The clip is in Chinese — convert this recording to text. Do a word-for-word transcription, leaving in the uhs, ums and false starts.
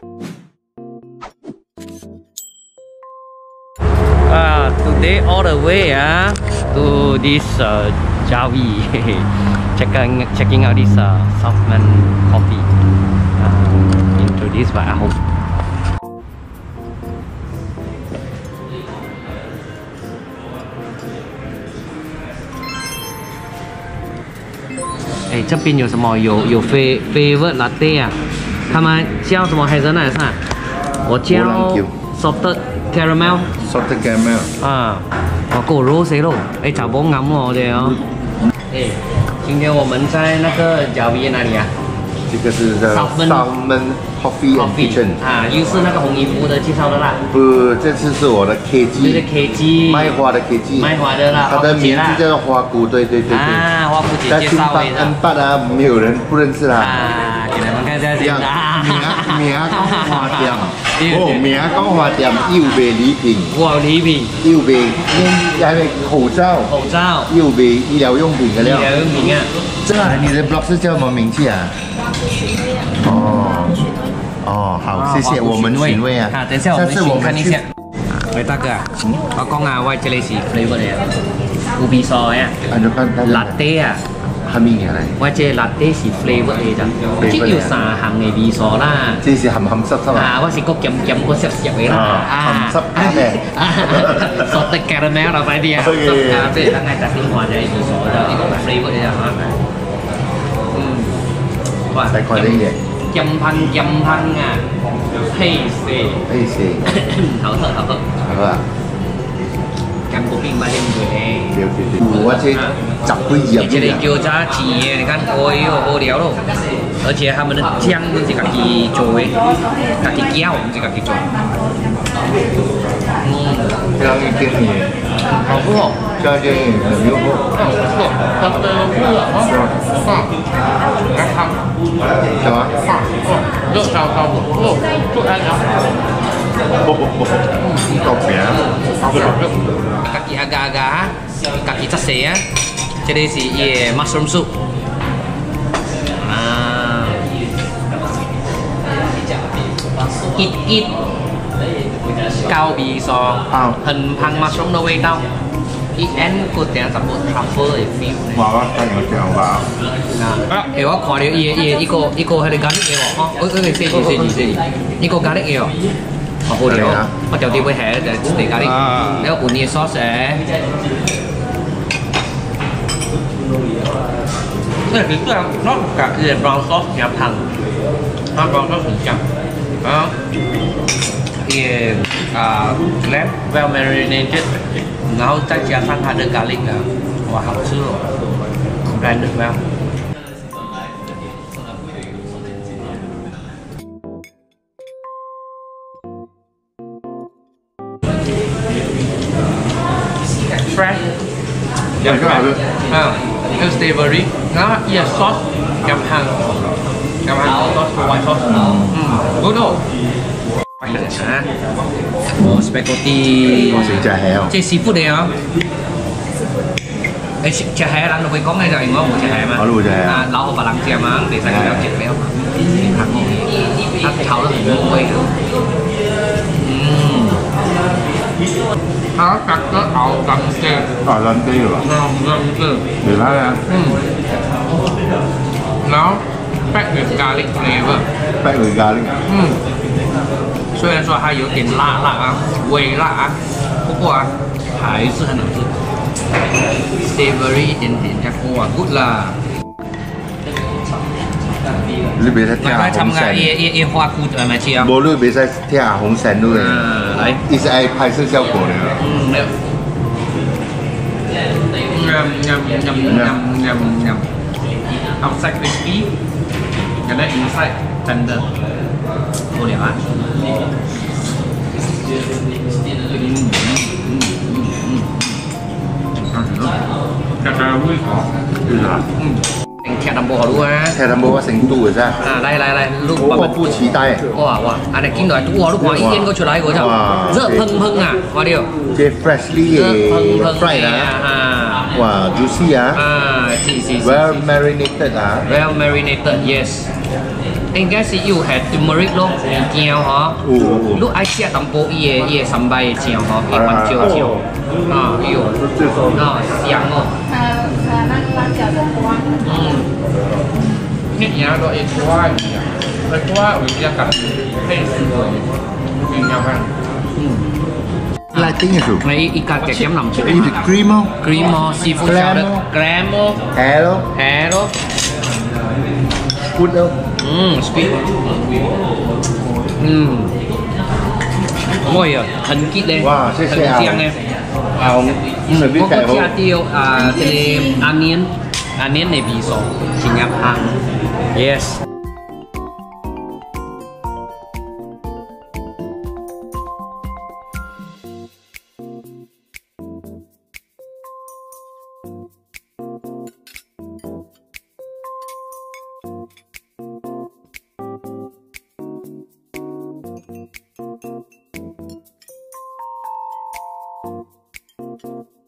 Uh, today all the way uh, to this uh, Jawi, checking checking out this uh, Southman coffee, uh, introduced by Ahom.哎，这边有什么？有有 favorite latte 啊？他们叫什么海参奶茶？我叫 salted caramel。salted caramel。 啊，哦，狗肉谁肉？哎，找不啱我的哦。哎，今天我们在那个加维哪里啊？ 这个是 Salmon Coffee and Kitchen 啊，又是那个红衣服的介绍的啦。 不，这次是我的 K G。这是 K G。卖花的 K G。 卖花的啦。 它的名字叫做花姑，对对对对。 啊，花姑姐介绍的。 在 N 八啊，没有人不认识啦。 啊，给你们看一下先啊。 名名讲花店，哦，名讲花店又卖礼品。 哇，礼品。 又卖，还卖口罩。 口罩。 又卖医疗用品的料。 医疗用品啊。 这个你的 blog 是叫什么名字啊？哦。哦，好，谢谢，我们品味啊。 啊，等一下我们去看一下。喂，大哥啊，我講啊，我這裡是 flavor 嚟啊，烏比索啊，latte 啊， 係咩嘢嚟？ 我這 latte 是 flavor 嚟咋，即要三行嘅味素啦。 即是鹹鹹濕濕啊！ 啊，我是個鹹鹹個濕濕嘅啦。 鹹濕嘅。 salted caramel 啦，快啲啊！啊，即係等下特定話就係味素就呢個 flavor 嚟啊。嗯，哇， 大概啲嘢。 飲噴飲噴啊，嘿死！ 嘿死！ 好喝好喝。 好啊。 咁嗰邊買啲唔會對對對。我這十幾頁。 這裡叫炸雞嘅，你看，哦喲，好料咯。而且他們的醬都是自己做嘅，自己攪，唔是自己做。嗯。 這樣一點點。 好不好？ 這樣一點點很優厚。 嗯，不錯。它的不了啊。放。來看。 什麼？ 放。肉燒燒火，肉做來了。 不不不，夠平。 自己agak-agak，自己質地啊。這裡是嘢 mushroom soup。啊。一一。高味素，很香 mushroom 的味道。一 N 個點什麼 truffle 嘅 feel。 哇！真係正吧？ 啊！誒，我看到伊伊一個一個係你咖喱嘅喎，哦，我我哋四字四字四字，一個咖喱嘅喎，好好料。我就啲會係就係咖喱，你個碗嘢 sauce 誒。那其實nó cả cái brown sauce nhập thành, nó brown sauce phần trăm, đó, thì à left well marinated, 然后再加上它的 garlic 啊，哇，好吃哦 ，blended well。fresh， yeah fresh， 啊。cái savory nó yeah sauce cam hàng cam hàng sauce white sauce ừ good đâu hả oh spaghetti chả hẹ không chơi seafood này hả ê chả hẹ ăn được với có ngay rồi ngon một chả hẹ mà à lâu và làm chè mà để sang cái béo chè béo thật ngon thật thảo nó很入味它夾咗牛筋嘅， 啊撚啲喎， 牛筋嘅， 你睇下， 嗯，然後 back with garlic flavor，back with garlic， 嗯，雖然說它有點辣辣啊，微辣啊，不過啊還是很好吃 ，savory 一點點嘅，哇 good 啦。 你別使聽下紅線。 一一一花菇係咪似啊？ 冇，你別使聽下紅線咯。 嗯，嚟。 呢是係拍攝效果嚟㗎。 嗯，嚟。Nhum nhum nhum nhum nhum nhum. Outside crispy, and then inside tender. Vô liệu á. Cà cà vui khó. Thẻ đầm bò luôn á. Thẻ đầm bò成都嘅啫。 啊，嚟嚟嚟，錄我不期待。 哇哇，啊你見到哇，錄哇一煙個出來嗰陣，熱噴噴啊，我哋。即 freshly 嘅 fried 啊。 哇 juicy 啊。 啊，是是是。 Well marinated 啊。 Well marinated, yes. 應該是有係 turmeric 咯，醬嗬。你愛食淡薄伊個伊個三百嘅醬嗬，伊番椒醬。啊，有。啊，香哦。 呃呃，那辣椒的瓜。 嗯。呢嘢都一瓜嘅，一瓜會一嚿配水嘅，勁有香。嗯。 Latin itu. Này ikan kecap nằm chỗ Ini cremo. Cremo seafood Cremo. salad. Cremo. Hello. Hello. Food đâu? Ừm, squid. Ừm. Môi à, thần kít đây. Wow, xe xe thần chiang em. Ảo. Phải biết Có cải có không? chia tiêu à cái onion, onion này bị sổ, chỉ nhập hàng. Yes. Thank you.